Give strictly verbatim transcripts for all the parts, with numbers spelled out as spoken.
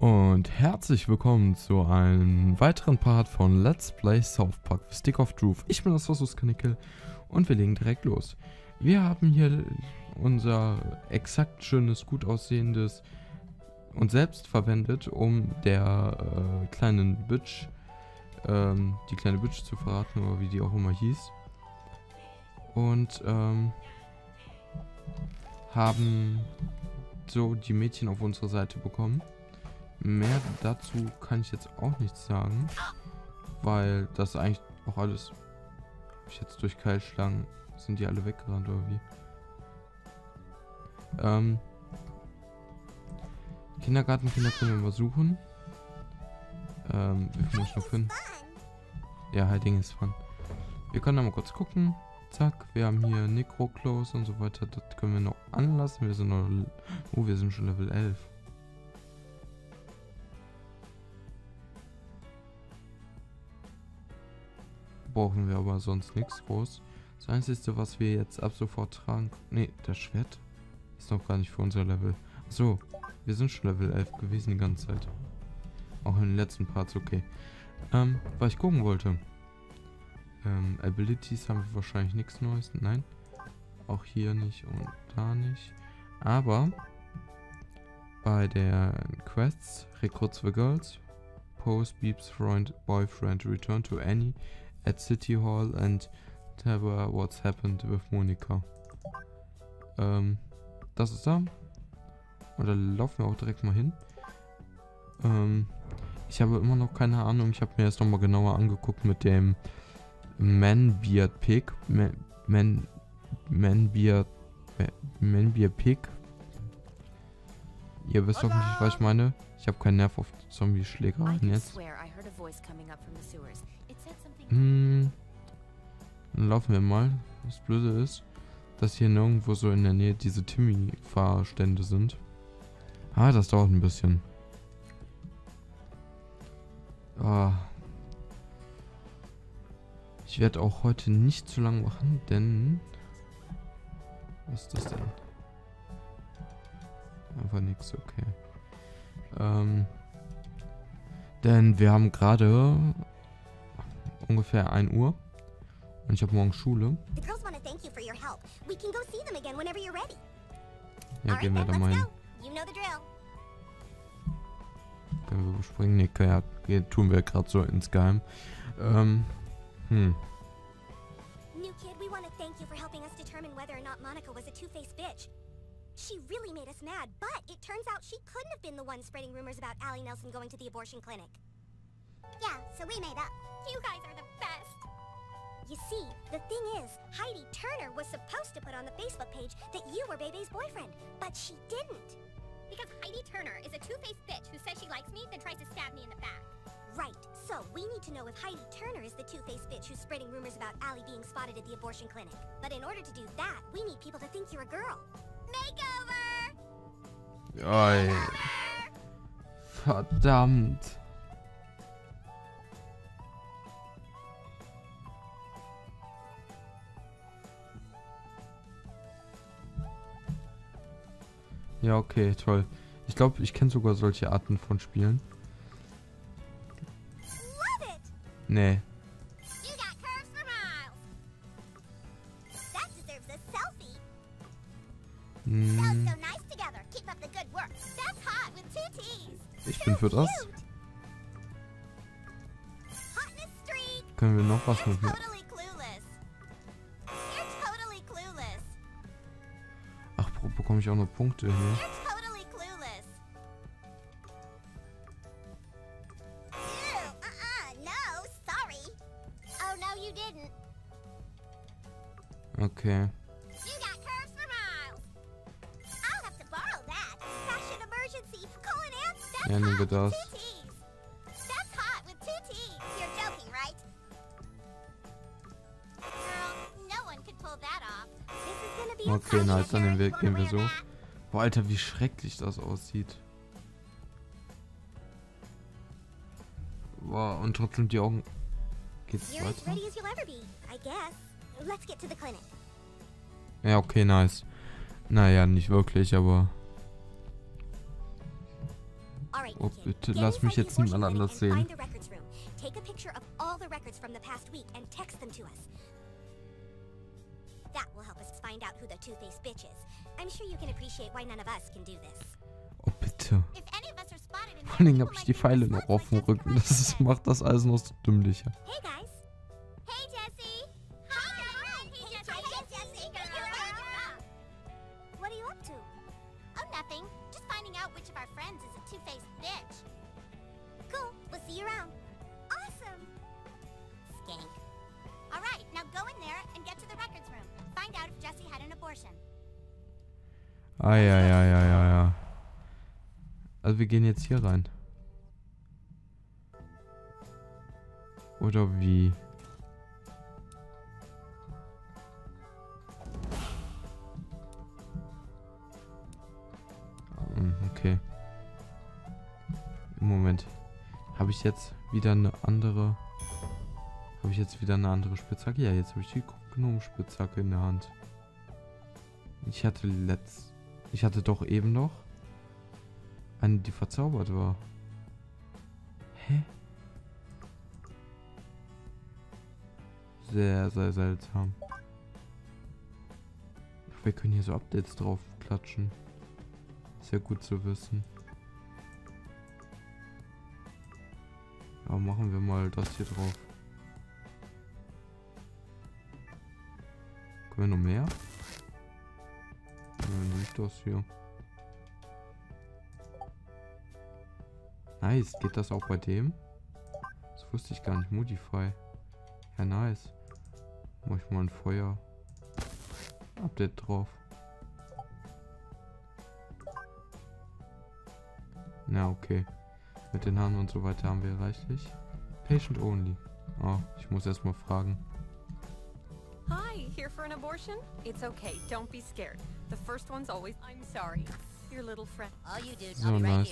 Und herzlich willkommen zu einem weiteren Part von Let's Play South Park Stick of Truth. Ich bin das Versus Kanickel und wir legen direkt los. Wir haben hier unser exakt schönes, gut aussehendes und selbst verwendet, um der äh, kleinen Bitch, ähm, die kleine Bitch zu verraten, oder wie die auch immer hieß. Und ähm, haben so die Mädchen auf unsere Seite bekommen. Mehr dazu kann ich jetzt auch nichts sagen, weil das eigentlich auch alles, ich jetzt durch Keilschlangen, sind die alle weggerannt oder wie? Ähm, Kindergartenkinder können wir mal suchen. Ähm, wie muss ich noch finden? Ja, Hiding ist fun. Wir können da mal kurz gucken. Zack, wir haben hier Necro-Close und so weiter. Das können wir noch anlassen. Wir sind noch, oh, wir sind schon Level elf. Brauchen wir aber sonst nichts groß. Das Einzige, was wir jetzt ab sofort tragen... Ne, das Schwert ist noch gar nicht für unser Level. So, wir sind schon Level elf gewesen die ganze Zeit. Auch in den letzten Parts, okay. Ähm, was ich gucken wollte. Ähm, Abilities haben wir wahrscheinlich nichts Neues. Nein. Auch hier nicht und da nicht. Aber bei der Quests, Recruits the Girls, Post Beeps Freund, Boyfriend, Return to Annie at City Hall and tell her what's happened with Monica. Ähm, das ist da. Und da laufen wir auch direkt mal hin. Ähm, ich habe immer noch keine Ahnung. Ich habe mir das nochmal genauer angeguckt mit dem Man-Beard Pig. Man, Man, Man-Beard, Man-Beard Pig. Ihr wisst doch nicht, was ich meine. Ich habe keinen Nerv auf Zombie-Schlägereien jetzt. Hm. Dann laufen wir mal. Das Blöde ist, dass hier nirgendwo so in der Nähe diese Timmy-Fahrstände sind. Ah, das dauert ein bisschen. Ah. Ich werde auch heute nicht zu lang machen, denn... Was ist das denn? Einfach nichts, okay. Ähm... Denn wir haben gerade ungefähr ein Uhr und ich habe morgen Schule. Ja, gehen wir da mal hin. Können wir überspringen? Ne, ja, tun wir gerade so insgeheim. Ähm, hm. New kid, we want to thank you for helping us determine whether or not Monica was a two-faced bitch. She really made us mad, but it turns out she couldn't have been the one spreading rumors about Allie Nelson going to the abortion clinic. Yeah, so we made up. You guys are the best. You see, the thing is, Heidi Turner was supposed to put on the Facebook page that you were Bebe's boyfriend, but she didn't. Because Heidi Turner is a two-faced bitch who says she likes me, then tries to stab me in the back. Right, so we need to know if Heidi Turner is the two-faced bitch who's spreading rumors about Allie being spotted at the abortion clinic. But in order to do that, we need people to think you're a girl. Makeover! Oi. Verdammt. Ja, okay, toll. Ich glaube, ich kenne sogar solche Arten von Spielen. Nee. Hm. Ich bin für das. Können wir noch was mit mir? Ach, bekomme ich auch noch Punkte hier? Okay. Ja, nehmen wir das. Okay, nice, dann nehmen wir, gehen wir so. Boah, Alter, wie schrecklich das aussieht. Boah, und trotzdem die Augen... Geht's weiter? Ja, okay, nice. Naja, nicht wirklich, aber... Alright, Oh, kid. bitte Get lass inside mich the jetzt abortion niemand clinic anders and sehen. find the records room. Take a picture of all the records from the past week and text them to us. That will help us find out who the two-faced bitch is. I'm sure you can appreciate why none of us can do this. Oh, bitte. If any of us are spotted in Vor allen Dingen there, habe ich die Pfeile noch auf dem Rücken. Das ist, macht das alles noch so dümmlicher. Hey guys. Hey, Jessie. Hi. Hey, Jessie. Hey, Jessie. What are you up to? Oh, nothing. Just finding out which of our friends is a two-faced bitch. Cool. We'll see you around. Awesome. Skank. All right, now go in there and get to the records room. Find out if Jessie had an abortion. Ah, ja, ja, ja, ja, ja. Also wir gehen jetzt hier rein. Oder wie? Hm, okay. Im Moment. Habe ich jetzt wieder eine andere... Habe ich jetzt wieder eine andere Spitzhacke? Ja, jetzt habe ich die Gnomenspitzhacke in der Hand. Ich hatte letzt... Ich hatte doch eben noch eine, die verzaubert war. Hä? Sehr, sehr seltsam. Wir können hier so Updates drauf klatschen. Sehr gut zu wissen. Ja, machen wir mal das hier drauf. Können wir noch mehr? Ja, nicht das hier. Nice, geht das auch bei dem? Das wusste ich gar nicht. Modify. Ja, nice. Mach ich mal ein Feuer. Update drauf. Na, okay. Mit den Haaren und so weiter haben wir reichlich. Patient only. Oh, ich muss erstmal fragen. Hi, here for an abortion? It's okay, don't be scared. The first one's always... I'm sorry. Your little friend. All you dude, So nice.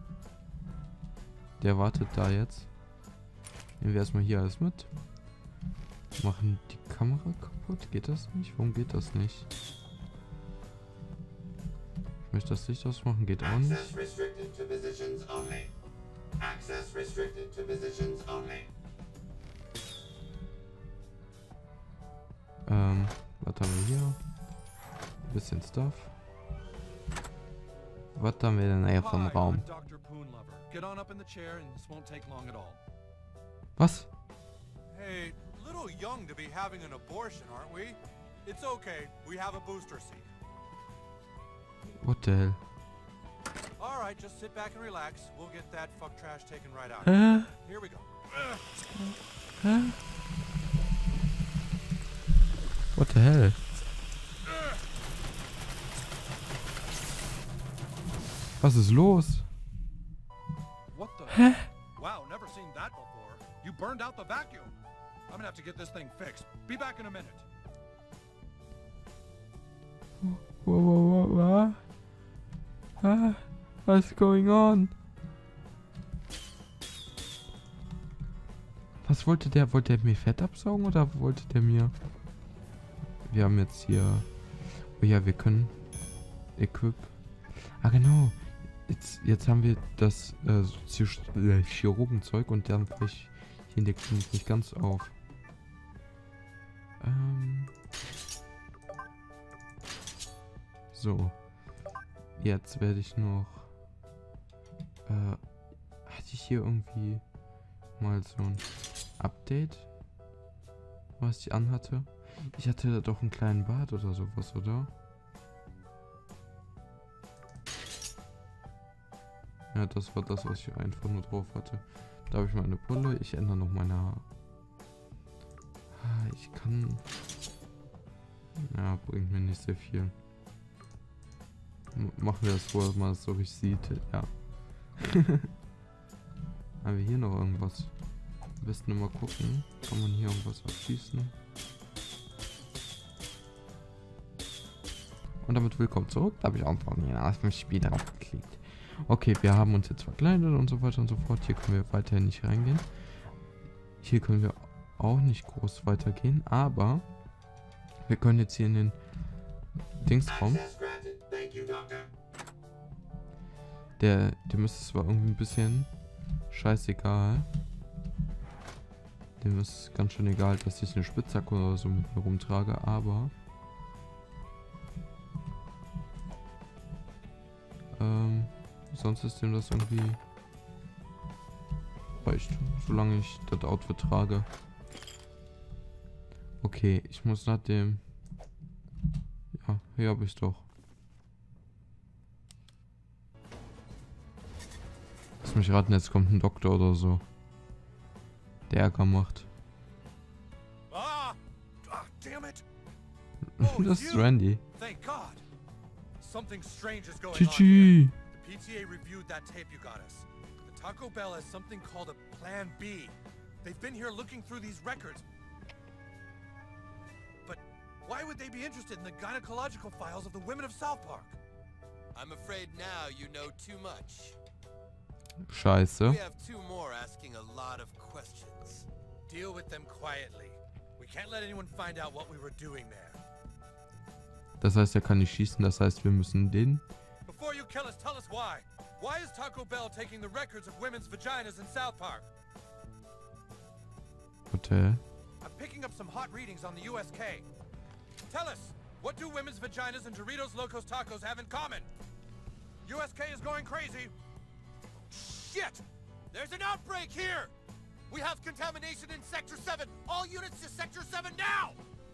Der wartet da jetzt. Nehmen wir erstmal hier alles mit. Machen die Kamera kaputt? Geht das nicht? Warum geht das nicht? Ich möchte das Licht ausmachen, geht auch nicht. Access restricted to positions only. Access restricted to positions only. Ähm, was haben wir hier? Ein bisschen Stuff. Was haben wir denn hier vom Hi, Raum? I'm Doctor Poonlover. Get on up in the chair and this won't take long at all. Was? Hey, a little young to be having an abortion, aren't we? It's okay. We have a booster seat. What the hell? All right, just sit back and relax. We'll get that fuck trash taken right out. Hä? Here we go. Hä? What the hell? Was ist los? What the? Hä? Wow, never seen that before. You burned out the vacuum. I'm gonna have to get this thing fixed. Be back in a minute. Whoa, whoa, whoa, whoa. Ah, what's going on? Was wollte der? Wollte der mir Fett absaugen oder wollte der mir... Wir haben jetzt hier... Oh ja, wir können... Equip... Ah, genau. Jetzt, jetzt haben wir das äh, äh, Chirurgenzeug und dann vielleicht hier in der Klinik nicht ganz auf. Ähm... So. Jetzt werde ich noch... Äh, hatte ich hier irgendwie mal so ein Update, was ich anhatte? Ich hatte da doch einen kleinen Bart oder sowas, oder? Ja, das war das, was ich einfach nur drauf hatte. Da habe ich meine Pulle. Ich ändere noch meine Haare. Ich kann... Ja, bringt mir nicht sehr viel. M machen wir das, wo man es so richtig sieht. Ja. Haben wir hier noch irgendwas? Am besten immer gucken. Kann man hier irgendwas abschießen? Und damit willkommen zurück. Da habe ich auch auf dem Spiel drauf geklickt. Okay, wir haben uns jetzt verkleidet und so weiter und so fort. Hier können wir weiterhin nicht reingehen. Hier können wir auch nicht groß weitergehen. Aber wir können jetzt hier in den Dingsraum. Der, dem ist es zwar irgendwie ein bisschen scheißegal. Dem ist ganz schön egal, dass ich eine Spitzhacke oder so mit mir rumtrage, aber ähm, sonst ist dem das irgendwie reicht, solange ich das Outfit trage. Okay, ich muss nach dem... Ja, hier habe ich doch. Lass mich raten, jetzt kommt ein Doktor oder so. Der Ärger macht. Ah! Ah, damn it! Das ist Randy. Thank God. Something strange is going on. Chichi! The P T A reviewed that tape you got us. The Taco Bell has something called a Plan B. They've been here looking through these records. But why would they be interested in the gynecological files of the women of South Park? I'm afraid now you know too much. Scheiße. We have two more asking a lot of questions. Deal with them quietly. We can't let anyone find out what we were doing there. Das heißt, er kann nicht schießen, das heißt, wir müssen den... Before you kill us, tell us why. Why is Taco Bell taking the records of women's vaginas in South Park? Hotel. I'm picking up some hot readings on the U S K. Tell us, what do women's vaginas and Doritos Locos Tacos have in common? U S K is going crazy. Shit! There's an outbreak here! We have contamination in Sector seven! All units to Sector seven now!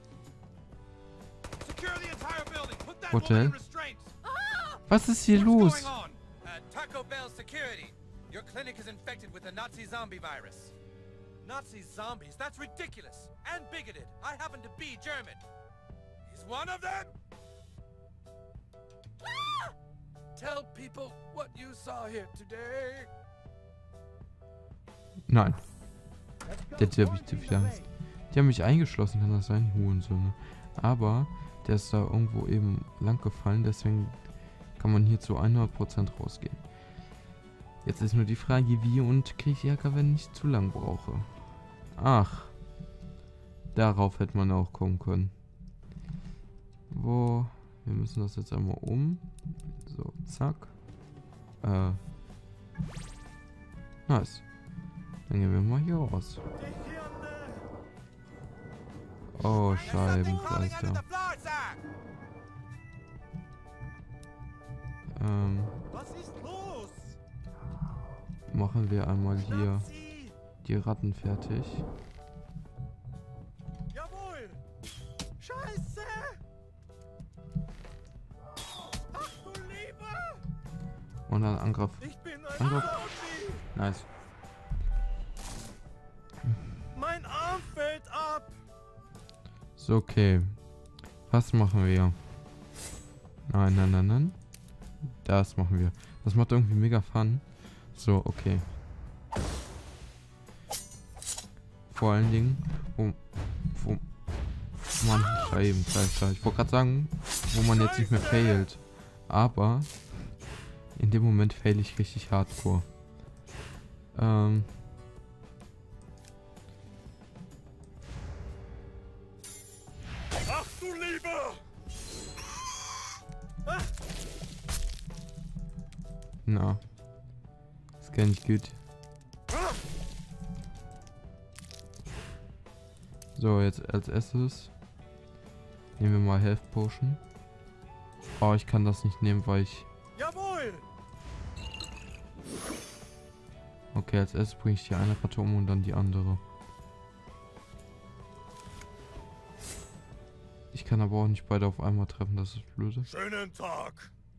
Secure the entire building! Put that Hotel. woman in restraints! Was ist hier What's los? going on? Uh, Taco Bell security. Your clinic is infected with the Nazi zombie virus. Nazi zombies? That's ridiculous and bigoted. I happen to be German. He's one of them? Ah! Tell people what you saw here today. Nein. Der hat ja zu viel Angst. Die haben mich eingeschlossen, kann das sein? Hurensöhne. Aber der ist da irgendwo eben lang gefallen, deswegen kann man hier zu hundert Prozent rausgehen. Jetzt ist nur die Frage, wie und kriege ich Ärger, wenn ich zu lang brauche. Ach. Darauf hätte man auch kommen können. Wo? Wir müssen das jetzt einmal um. So, zack. Äh. Nice. Dann gehen wir mal hier raus. Oh, Scheibenkleister. Ähm. Was ist los? Machen wir einmal hier die Ratten fertig. Jawohl! Scheiße! Ach du Liebe! Und dann Angriff. Ich bin ein Angriff. Zombie! Nice. Mein Arm fällt ab! So, okay. Was machen wir? Nein, nein, nein, nein. Das machen wir. Das macht irgendwie mega Fun. So, okay. Vor allen Dingen, wo, wo man eben gleich da. Ich wollte gerade sagen, wo man jetzt nicht mehr failt. Aber in dem Moment fail ich richtig hardcore. Ähm. Ach du Liebe! Ah. Na. Das kann ich gut. So, jetzt als erstes nehmen wir mal Health Potion. Oh, ich kann das nicht nehmen, weil ich... Jawohl! Okay, als erstes bringe ich die eine Ratte um und dann die andere. Ich kann aber auch nicht beide auf einmal treffen, das ist blöde. Schönen Tag!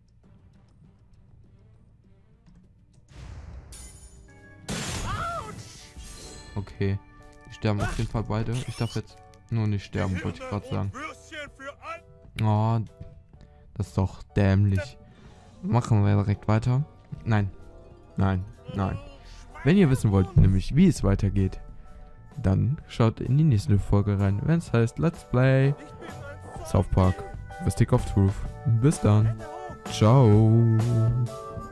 Okay, die sterben auf jeden Fall beide. Ich darf jetzt nur nicht sterben, wollte ich gerade sagen. Oh, das ist doch dämlich. Machen wir direkt weiter. Nein, nein, nein. Wenn ihr wissen wollt, nämlich wie es weitergeht, dann schaut in die nächste Folge rein, wenn es heißt Let's Play South Park, The Stick of Truth. Bis dann. Ciao.